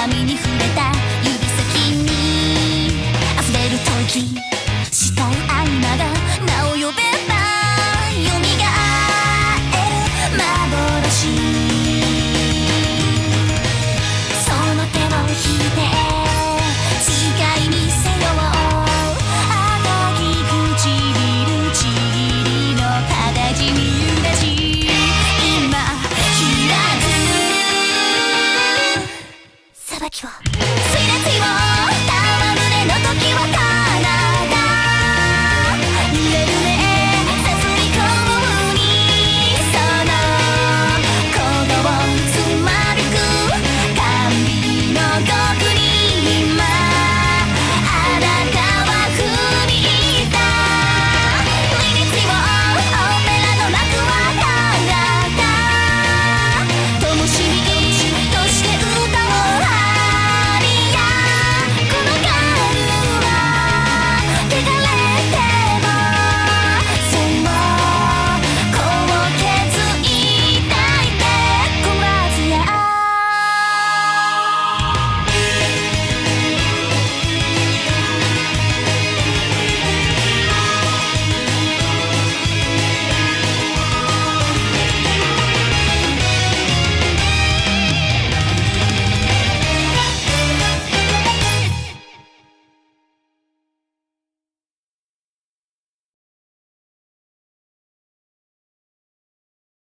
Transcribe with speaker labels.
Speaker 1: 髪に触れた指先に溢れる吐息したい合間が名を呼べば蘇る幻その手を引いて誓い見せよう赤き唇ちぎりの形に揺らし今開く裁きを水烈よ